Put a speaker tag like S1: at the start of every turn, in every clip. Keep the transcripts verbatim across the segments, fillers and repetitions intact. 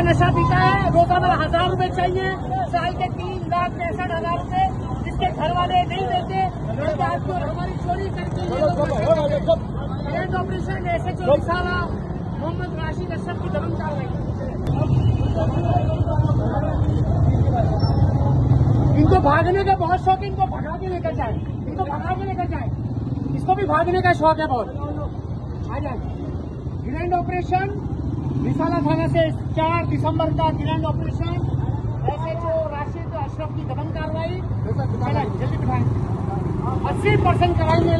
S1: का नशा पीता है, रोजाना हजार रुपए चाहिए, साल के तीन लाख पैंसठ हजार रुपए जिसके घर वाले नहीं देते, बल्कि आपको हमारी चोरी करके ग्रैंड ऑपरेशन ऐसे जो रिसाला मोहम्मद राशिद अशरफ की दमन कार्रवाई। इनको भागने का बहुत शौक है, इनको भगा के लेकर जाए, इनको भगा के लेकर जाए, इसको भी भागने का शौक है बहुत। आ जाए ग्रैंड ऑपरेशन रिसाला थाना से चार दिसंबर का ग्रैंड ऑपरेशन ऐसे जो राशिद अशरफ की दमन कार्रवाई। जल्दी बिठाएं, अस्सी परसेंट कराएंगे।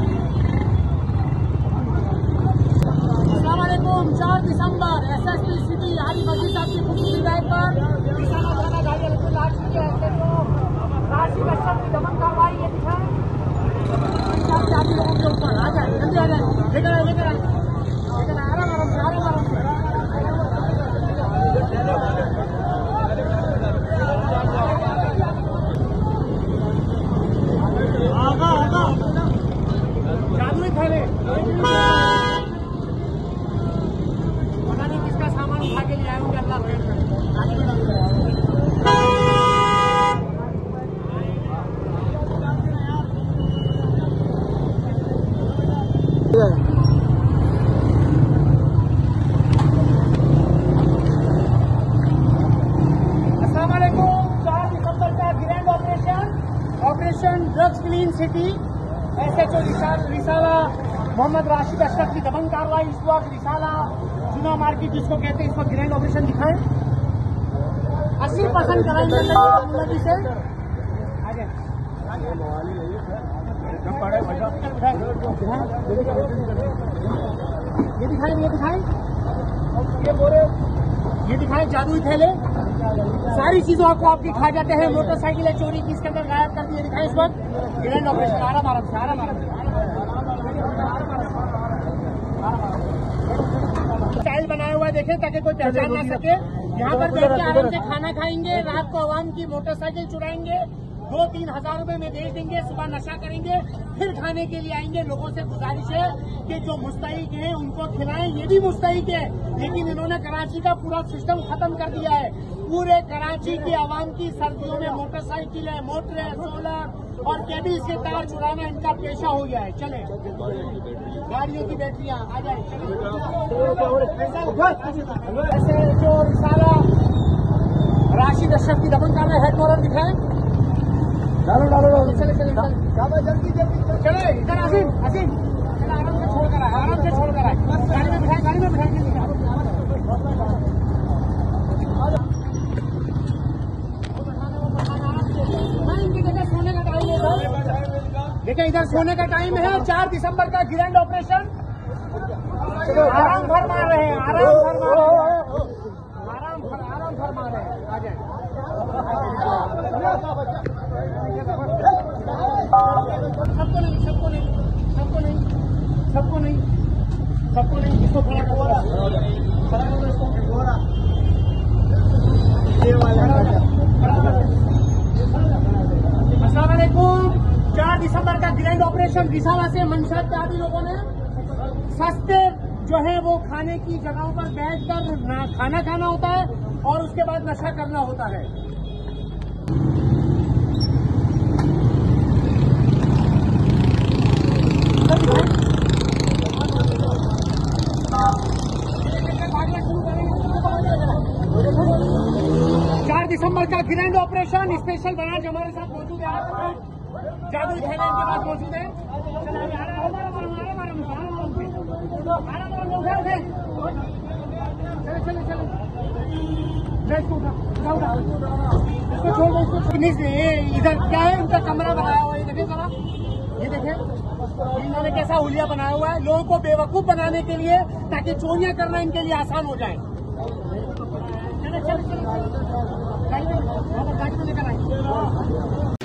S1: अस्सलाम वालेकुम। चार दिसंबर S S P city Arif Aziz साहब की पुलिस हिदायत पर रिसाला थाना गाड़ी ऐसे जो राशिद अशरफ की दमन कार्रवाई ये दिखाएं चार लोगों के ऊपर। आ जाए, जल्दी आ जाए, लेकर आए लेकर आए लेकर आए आराम आराम से आराम आराम से। जादुई थैले पता नहीं किसका सामान उठा के ले आए होंगे, अल्लाह खैर करे। आगे बढ़ो। अस्सलाम वालेकुम। चार दिसंबर का grand operation operation drugs clean city ऐसे जो रिसाला मोहम्मद राशिद अशरफ की दमन कार्रवाई इस वक्त रिसाला जुना मार्केट जिसको कहते हैं, इस वक्त ग्रैंड ऑपरेशन दिखाएं। अस्सी परसेंट कराएंगे नदी से। ये दिखाएं ये दिखाएं ये बोरे ये दिखाएं जादुई थैले, सारी चीजों आपको आपकी खा जाते हैं। मोटरसाइकिलें चोरी की इसके अंदर गायब कर दी। ये दिखाएं इस वक्त ग्रैंड ऑपरेशन। आराम आराम से आराम आराम से स्टाइल बनाया हुआ है, देखें ताकि कोई पहचान ना सके। यहाँ पर बैठ के आराम से खाना खाएंगे, रात को आवाम की मोटरसाइकिल चुराएंगे, दो तीन हजार रुपए में बेच देंगे, सुबह नशा करेंगे, फिर खाने के लिए आएंगे। लोगों से गुजारिश है कि जो मुस्तहिक हैं उनको खिलाएं। ये भी मुस्तहिक है, लेकिन इन्होंने कराची का पूरा सिस्टम खत्म कर दिया है। पूरे कराची की आवाम की सर्दियों में मोटरसाइकिलें, मोटरें, सोलर और केबल्स के तार चुराना इनका पेशा हो गया है। चले गाड़ियों की बैटरियां आ जाए। ऐसे जो रिसाला राशिद अशरफ की दमन का हेड मॉडल दिखाएं। डालो डालो डालो चले चले चले जल्दी जल्दी चले। इधर आसिम आसिम आराम से छोड़ कर आए, आराम से छोड़ कर आए। गाड़ी में बिठाए गाड़ी में बिठाएंगे। इनकी जगह सोने का टाइम है। देखिए इधर सोने का टाइम है। चार दिसंबर का ग्रैंड ऑपरेशन। आराम फरमा रहे हैं, आराम फरमा रहे हैं, आराम आराम फरमा रहे हैं। आ जाए सबको नहीं सबको नहीं सबको नहीं सबको नहीं सबको नहीं इसको खड़ा करो खड़ा करो इसको। अस्सलाम वालेकुम। चार दिसंबर का ग्रैंड ऑपरेशन रिसाला से मंशा के आदि लोगों ने सस्ते जो है वो खाने की जगहों पर बैठकर खाना खाना होता है और उसके बाद नशा करना होता है। चार दिसंबर का ग्रैंड ऑपरेशन स्पेशल ब्रांच हमारे साथ मौजूद है। जादुई थैले इनके पास मौजूद है। चले चले चले इधर क्या है, उनका कमरा बनाया हुआ है। ये देखें जरा, ये देखें इन्होंने कैसा हुलिया बनाया हुआ है लोगों को बेवकूफ बनाने के लिए, ताकि चोरियां करना इनके लिए आसान हो जाए। चले चले चले गाड़ी में लेकर आए।